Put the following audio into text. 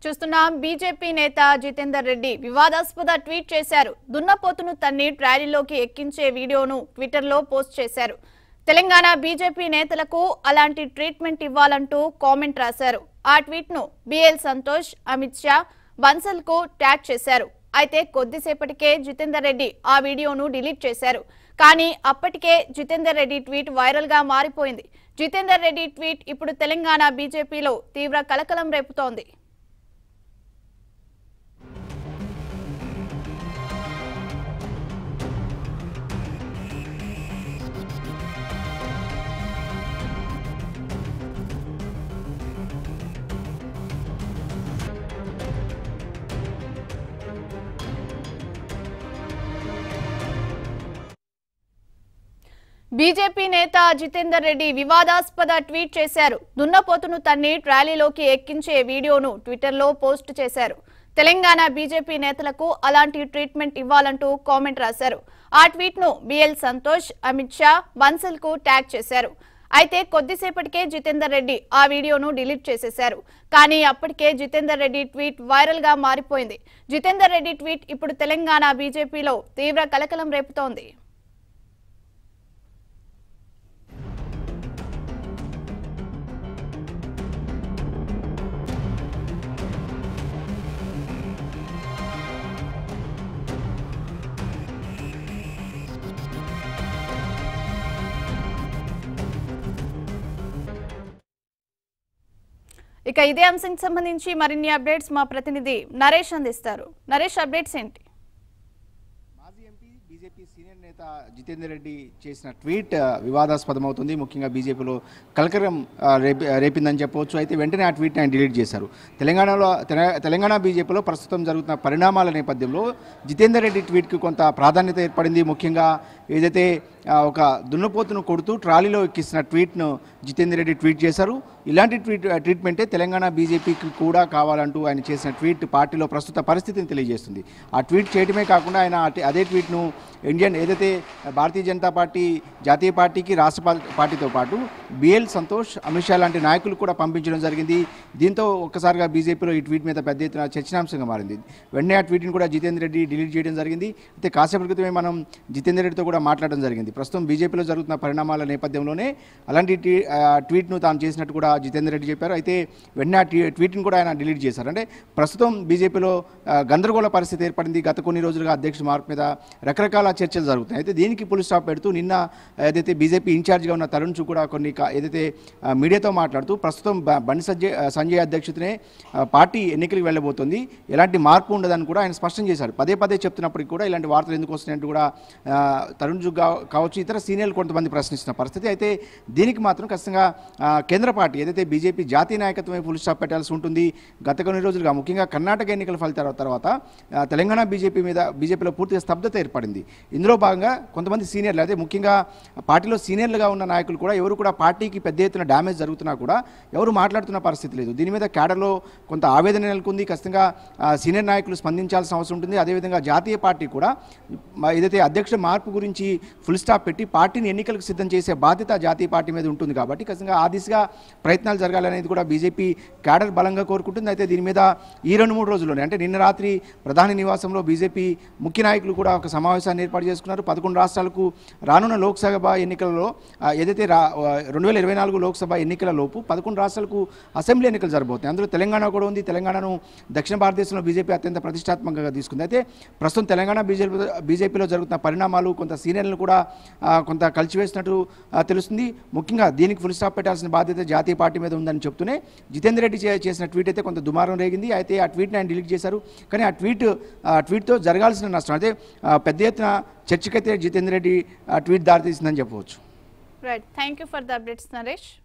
చూస్తున్నాం. బీజేపీ నేత జితేందర్ రెడ్డి వివాదాస్పద ట్వీట్ చేశారు. దున్నపోతును తన్ని ట్రాలీలోకి ఎక్కించే వీడియోను ట్విట్టర్లో పోస్ట్ చేశారు. తెలంగాణ బీజేపీ నేతలకు అలాంటి ట్రీట్మెంట్ ఇవ్వాలంటూ కామెంట్ రాశారు. ఆ ట్వీట్ను బిఎల్ సంతోష్, అమిత్ షా, బన్సల్కు ట్యాగ్ చేశారు. అయితే కొద్దిసేపటికే జితేందర్ రెడ్డి ఆ వీడియోను డిలీట్ చేశారు. కానీ అప్పటికే జితేందర్ రెడ్డి ట్వీట్ వైరల్ గా మారిపోయింది. జితేందర్ రెడ్డి ట్వీట్ ఇప్పుడు తెలంగాణ బీజేపీలో తీవ్ర కలకలం రేపుతోంది. బీజేపీ నేత జితేందర్ రెడ్డి వివాదాస్పద ట్వీట్ చేశారు. దున్నపోతును తన్ని ట్రాలీలోకి ఎక్కించే వీడియోను ట్విట్టర్లో పోస్ట్ చేశారు. తెలంగాణ బీజేపీ నేతలకు అలాంటి ట్రీట్మెంట్ ఇవ్వాలంటూ కామెంట్ రాశారు. ఆ ట్వీట్ను బిఎల్ సంతోష్, అమిత్ షా, బన్సల్కు ట్యాగ్ చేశారు. అయితే కొద్దిసేపటికే జితేందర్ రెడ్డి ఆ వీడియోను డిలీట్ చేసేశారు. కానీ అప్పటికే జితేందర్ రెడ్డి ట్వీట్ వైరల్ గా మారిపోయింది. జితేందర్ రెడ్డి ట్వీట్ ఇప్పుడు తెలంగాణ బీజేపీలో తీవ్ర కలకలం రేపుతోంది. ఇక ఇదే అంశానికి సంబంధించి మరిన్ని అప్డేట్స్ మా ప్రతినిధి నరేష్ అందిస్తారు. నరేష్, అప్డేట్స్ ఏంటి? మాజీ ఎంపీ బీజేపీ సీనియర్ నేత జితేందర్ రెడ్డి చేసిన ట్వీట్ వివాదాస్పదమవుతుంది. ముఖ్యంగా బీజేపీలో కలకలం రేపిందని చెప్పవచ్చు. అయితే వెంటనే ఆ ట్వీట్ని ఆయన డిలీట్ చేశారు. తెలంగాణ బీజేపీలో ప్రస్తుతం జరుగుతున్న పరిణామాల నేపథ్యంలో జితేందర్ రెడ్డి ట్వీట్కి కొంత ప్రాధాన్యత ఏర్పడింది. ముఖ్యంగా ఏదైతే ఒక దున్నపోతును కొడుతూ ట్రాలీలో ఎక్కిస్తున్న ట్వీట్ను జితేందర్ రెడ్డి ట్వీట్ చేశారు. ఇలాంటి ట్రీట్మెంటే తెలంగాణ బీజేపీకి కూడా కావాలంటూ ఆయన చేసిన ట్వీట్ పార్టీలో ప్రస్తుత పరిస్థితిని తెలియజేస్తుంది. ఆ ట్వీట్ చేయడమే కాకుండా ఆయన అదే ట్వీట్ను ఇండియన్ ఏదైతే భారతీయ జనతా పార్టీ జాతీయ పార్టీకి రాష్ట్ర పార్టీతో పాటు బిఎల్ సంతోష్, అమిత్ షా లాంటి నాయకులు కూడా పంపించడం జరిగింది. దీంతో ఒక్కసారిగా బీజేపీలో ఈ ట్వీట్ మీద పెద్ద ఎత్తున చర్చనాంశంగా మారింది. వెంటనే ఆ ట్వీట్ని కూడా జితేందర్ రెడ్డి డిలీట్ చేయడం జరిగింది. అయితే కాసేపటి క్రితమే మనం జితేందర్ రెడ్డితో కూడా మాట్లాడడం జరిగింది. ప్రస్తుతం బీజేపీలో జరుగుతున్న పరిణామాల నేపథ్యంలోనే అలాంటి ట్వీట్ను తాను చేసినట్టు కూడా జితేందర్ రెడ్డి చెప్పారు. అయితే వెంటనే ఆ ట్వీట్ని కూడా ఆయన డిలీట్ చేశారు. అంటే ప్రస్తుతం బీజేపీలో గందరగోళ పరిస్థితి ఏర్పడింది. గత కొన్ని రోజులుగా అధ్యక్షుడు మార్పు మీద రకరకాల చర్చలు జరుగుతున్నాయి. అయితే దీనికి పులి స్టాప్ పెడుతూ నిన్న ఏదైతే బీజేపీ ఇన్ఛార్జ్గా ఉన్న తరుణ్ చూ కూడా కొన్ని ఏదైతే మీడియాతో మాట్లాడుతూ ప్రస్తుతం బండి సంజయ్ అధ్యక్షతనే పార్టీ ఎన్నికలకు వెళ్ళబోతుంది, ఎలాంటి మార్పు ఉండదని కూడా ఆయన స్పష్టం చేశారు. పదే పదే చెప్తున్నప్పటికీ కూడా ఇలాంటి వార్తలు ఎందుకు వస్తున్నాయంటూ కూడా తరుణ్ చూ కావచ్చు, ఇతర సీనియర్లు కొంతమంది ప్రశ్నిస్తున్న పరిస్థితి. అయితే దీనికి మాత్రం ఖచ్చితంగా కేంద్ర పార్టీ ఏదైతే బీజేపీ జాతీయ నాయకత్వమే ఫుల్ స్టాప్ పెట్టాల్సి ఉంటుంది. గత కొన్ని రోజులుగా ముఖ్యంగా కర్ణాటక ఎన్నికల ఫలితాల తర్వాత తెలంగాణ బీజేపీలో పూర్తిగా స్తబ్దత ఏర్పడింది. ఇందులో భాగంగా కొంతమంది సీనియర్లు అయితే ముఖ్యంగా పార్టీలో సీనియర్లుగా ఉన్న నాయకులు కూడా ఎవరు కూడా పార్టీకి పెద్ద ఎత్తున డ్యామేజ్ జరుగుతున్నా కూడా ఎవరు మాట్లాడుతున్న పరిస్థితి లేదు. దీని మీద క్యాడర్లో కొంత ఆవేదన నెలకొంది. ఖచ్చితంగా సీనియర్ నాయకులు స్పందించాల్సిన అవసరం ఉంటుంది. అదేవిధంగా జాతీయ పార్టీ కూడా ఏదైతే అధ్యక్ష మార్పు గురించి ఫుల్ స్టాప్ పెట్టి పార్టీని ఎన్నికలకు సిద్ధం చేసే బాధ్యత జాతీయ పార్టీ మీద ఉంటుంది. కాబట్టి ఖచ్చితంగా ఆ దిశగా ప్రయత్నాలు జరగాలనేది కూడా బీజేపీ క్యాడర్ బలంగా కోరుకుంటుంది. అయితే దీని మీద ఈ 2-3 రోజుల్లోనే అంటే నిన్న రాత్రి ప్రధాని నివాసంలో బీజేపీ ముఖ్య నాయకులు కూడా ఒక సమావేశాన్ని ఏర్పాటు చేసుకున్నారు. 11 రాష్ట్రాలకు రానున్న లోక్సభ ఎన్నికలలో ఏదైతే 2024 లోక్సభ ఎన్నికల లోపు 11 రాష్ట్రాలకు అసెంబ్లీ ఎన్నికలు జరగబోతున్నాయి. అందులో తెలంగాణ కూడా ఉంది. తెలంగాణను దక్షిణ భారతదేశంలో బీజేపీ అత్యంత ప్రతిష్టాత్మకంగా తీసుకుంది. అయితే ప్రస్తుతం తెలంగాణ బీజేపీలో జరుగుతున్న పరిణామాలు కొంత సీనియర్లను కూడా కొంత కలిసివేసినట్టు తెలుస్తుంది. ముఖ్యంగా దీనికి ఫుల్ స్టాప్ పెట్టాల్సిన బాధ్యత జాతీయ పార్టీ మీద ఉందని చెప్తూనే జితేందర్ రెడ్డి చేసిన ట్వీట్ అయితే కొంత దుమారం రేగింది. అయితే ఆ ట్వీట్ని ఆయన డిలీట్ చేశారు. కానీ ఆ ట్వీట్తో జరగాల్సిన నష్టం అయితే పెద్ద ఎత్తున చర్చకైతే జితేందర్ రెడ్డి ట్వీట్ దారితీసిందని చెప్పవచ్చు. Right, thank you for the updates Naresh.